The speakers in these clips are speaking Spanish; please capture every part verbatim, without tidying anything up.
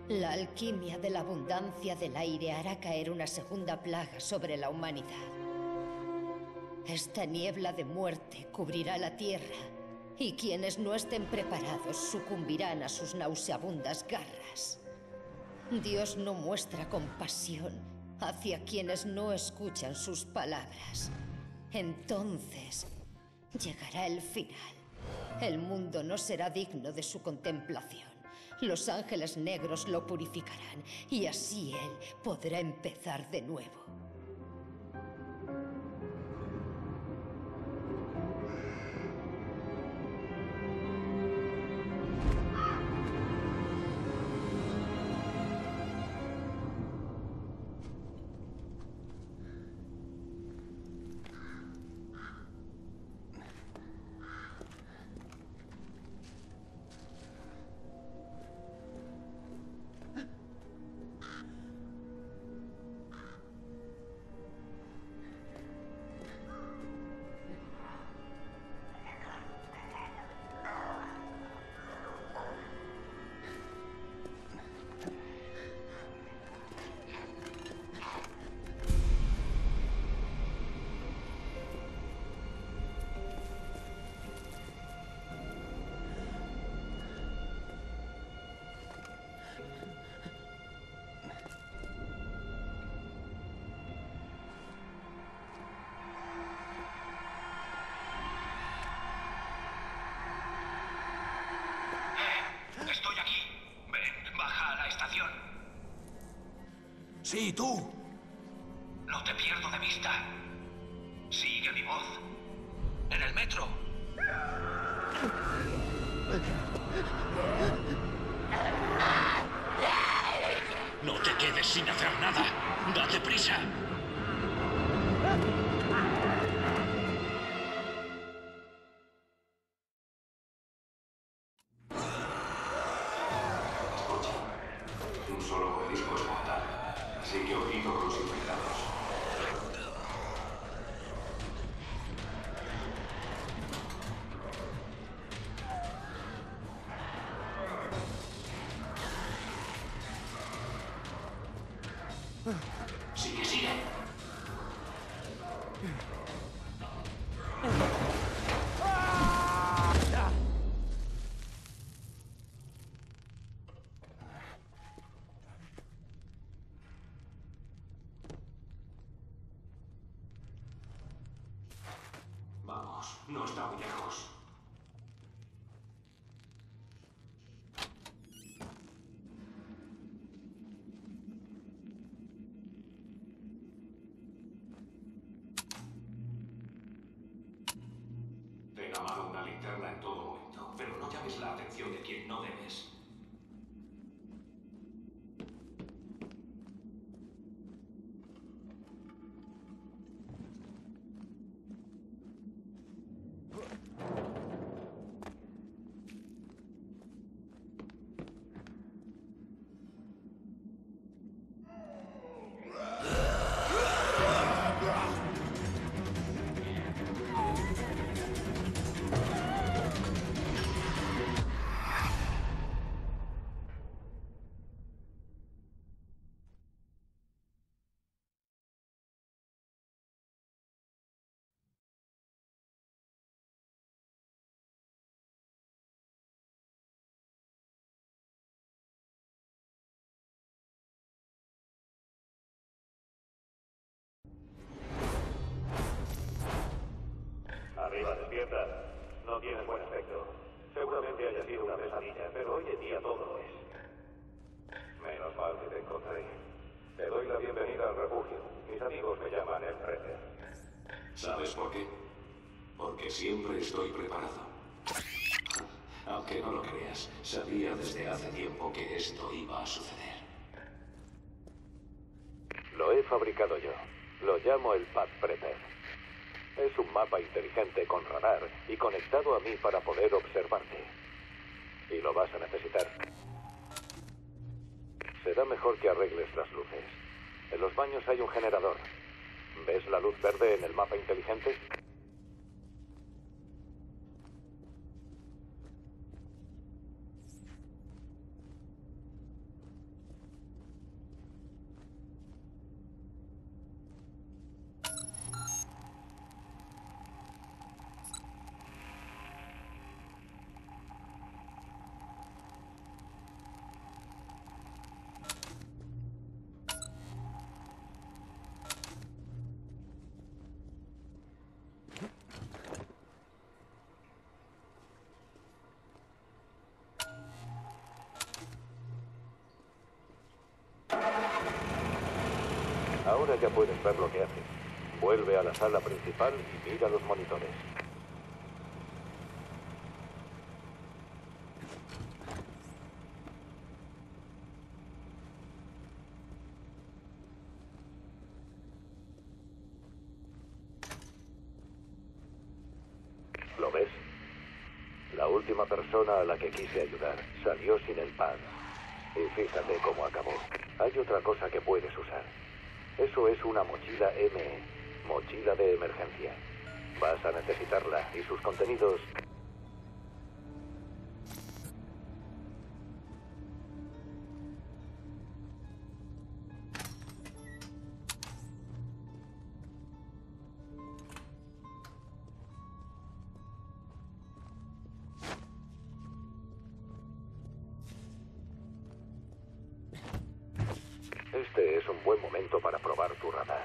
La alquimia de la abundancia del aire hará caer una segunda plaga sobre la humanidad. Esta niebla de muerte cubrirá la tierra, y quienes no estén preparados sucumbirán a sus nauseabundas garras. Dios no muestra compasión hacia quienes no escuchan sus palabras. Entonces llegará el final. El mundo no será digno de su contemplación. Los ángeles negros lo purificarán, y así él podrá empezar de nuevo. Sí, tú. No te pierdo de vista. Sigue mi voz. En el metro. No te quedes sin hacer nada. Date prisa. Un solo mordisco es mortal. Así que ojito con los infectados. Sigue, sigue. Vamos, no está muy lejos. Ten a mano una linterna en todo momento, pero no llames la atención de quien no debes. Arriba, despierta. No tienes buen aspecto. Seguramente haya sido una pesadilla, pero hoy en día todo lo es. Menos mal que te encontré. Te doy la bienvenida al refugio. Mis amigos me llaman el Preter. ¿Sabes por qué? Porque siempre estoy preparado. Aunque no lo creas, sabía desde hace tiempo que esto iba a suceder. Lo he fabricado yo. Lo llamo el Path Prepper. Es un mapa inteligente con radar y conectado a mí para poder observarte. Y lo vas a necesitar. Será mejor que arregles las luces. En los baños hay un generador. ¿Ves la luz verde en el mapa inteligente? Ahora ya puedes ver lo que haces. Vuelve a la sala principal y mira los monitores. ¿Lo ves? La última persona a la que quise ayudar salió sin el pad. Y fíjate cómo acabó. Hay otra cosa que puedes usar. Eso es una mochila M E, mochila de emergencia. Vas a necesitarla y sus contenidos... Este es un buen momento para probar tu radar.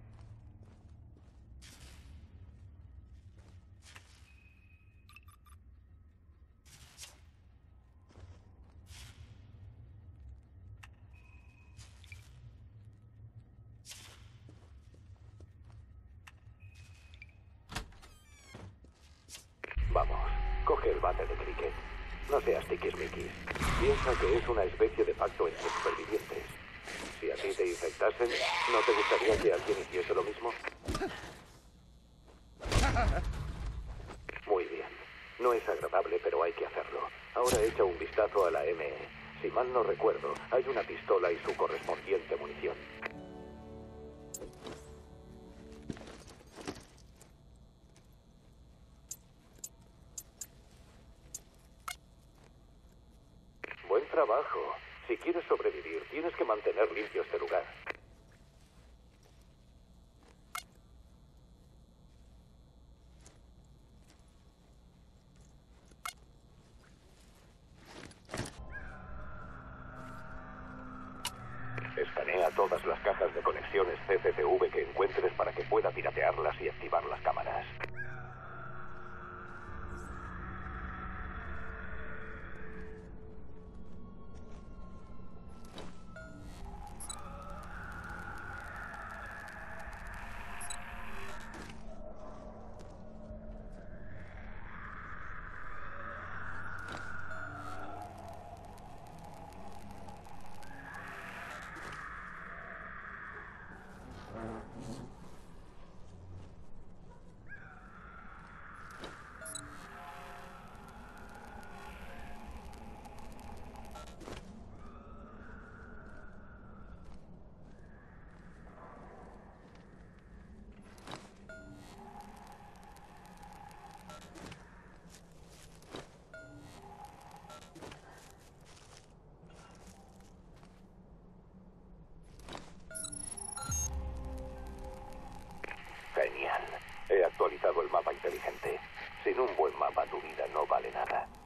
Vamos, coge el bate de cricket. No seas tiquismiquis. Piensa que es una especie de pacto entre supervivientes. Si a ti te infectasen, ¿no te gustaría que alguien hiciese lo mismo? Muy bien. No es agradable, pero hay que hacerlo. Ahora echa un vistazo a la M E. Si mal no recuerdo, hay una pistola y su correspondiente munición. Buen trabajo. Si quieres sobrevivir, tienes que mantener limpio este lugar. Escanea todas las cajas de conexiones C C T V que encuentres para que pueda piratearlas y activar las cámaras. Genial. He actualizado el mapa inteligente. Sin un buen mapa tu vida no vale nada.